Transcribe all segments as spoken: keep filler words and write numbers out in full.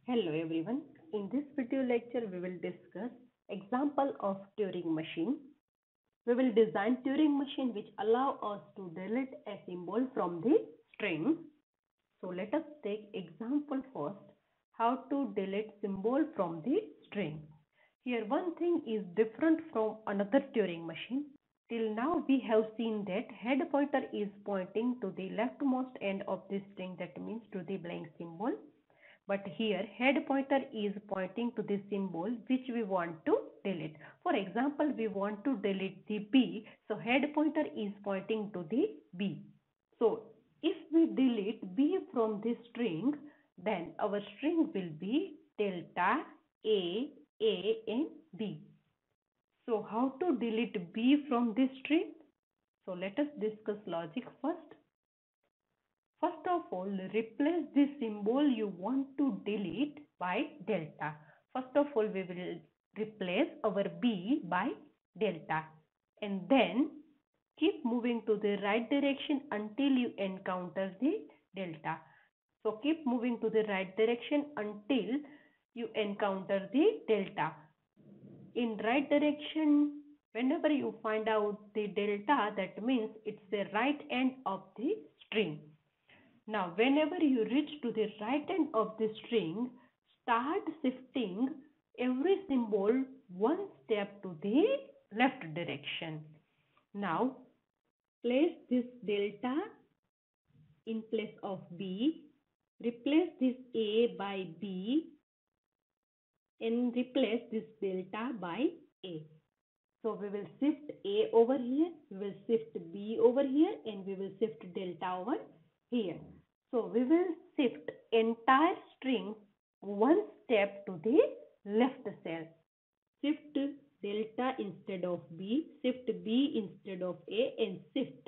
Hello everyone. In this video lecture, we will discuss example of Turing machine. We will design Turing machine which allow us to delete a symbol from the string. So let us take example first. How to delete symbol from the string. Here one thing is different from another Turing machine. Till now we have seen that head pointer is pointing to the leftmost end of the string, that means to the blank symbol. But here head pointer is pointing to the symbol which we want to delete. For example, we want to delete the B. So head pointer is pointing to the B. So if we delete B from the string, then our string will be delta A, A and B. So how to delete B from this string? So let us discuss logic first. First of all, replace the symbol you want to delete by delta. First of all, we will replace our B by delta, and then keep moving to the right direction until you encounter the delta. So keep moving to the right direction until you encounter the delta. In right direction, whenever you find out the delta, that means it's the right end of the string. Now, whenever you reach to the right end of the string, start shifting every symbol one step to the left direction. Now, place this delta in place of B, replace this A by B, and replace this delta by A. So we will shift A over here, we will shift B over here, and we will shift delta over here. So we will shift entire string one step to the left cell. Shift delta instead of B, shift B instead of A, and shift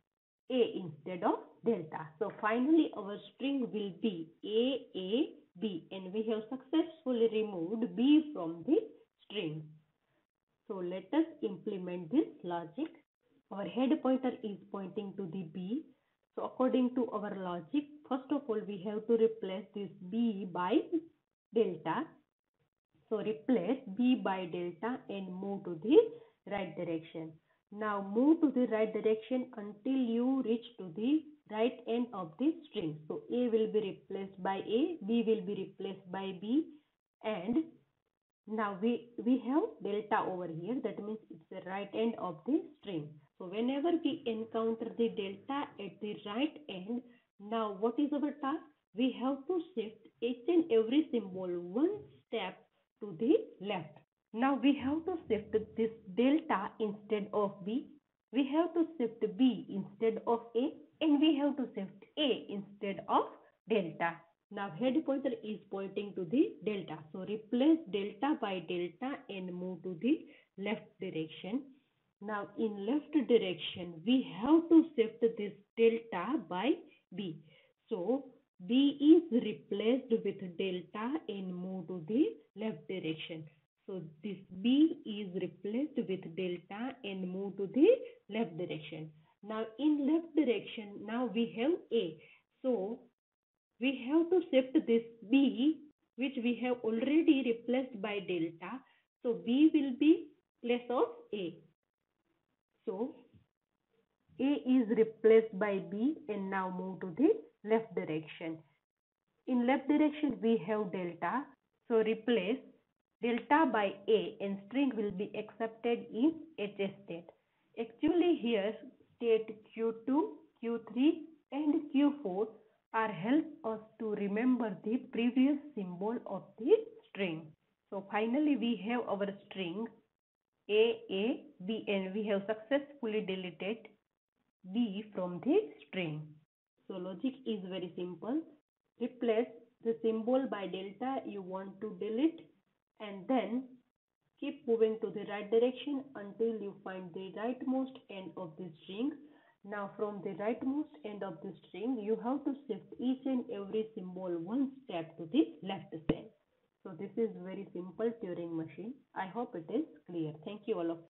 A instead of delta. So finally our string will be A, A, B, and we have successfully removed B from the string. So let us implement this logic. Our head pointer is pointing to the B. So according to our logic, first of all we have to replace this B by delta. So replace B by delta and move to the right direction. Now move to the right direction until you reach to the right end of the string. So A will be replaced by A, B will be replaced by B, and now we, we have delta over here, that means it's the right end of the string. So whenever we encounter the delta at the right end, now what is our task? We have to shift each and every symbol one step to the left. Now we have to shift this delta instead of B. We have to shift B instead of A, and we have to shift A instead of delta. Now head pointer is pointing to the delta. So replace delta by delta and move to the left direction. Now in left direction, we have to shift this delta by B. So B is replaced with delta and move to the left direction. So this B is replaced with delta and move to the left direction. Now in left direction, now we have A. So we have to shift this B, which we have already replaced by delta. So B will be place of A. So A is replaced by B, and now move to the left direction. In left direction we have delta. So replace delta by A, and string will be accepted in H state. Actually here state Q two, Q three and Q four are help us to remember the previous symbol of the string. So finally we have our string A, A, B, and we have successfully deleted B from the string. So logic is very simple. Replace the symbol by delta you want to delete, and then keep moving to the right direction until you find the rightmost end of the string. Now from the rightmost end of the string, you have to shift each and every symbol one step to the left side. So this is very simple Turing machine. I hope it is clear. Thank you all of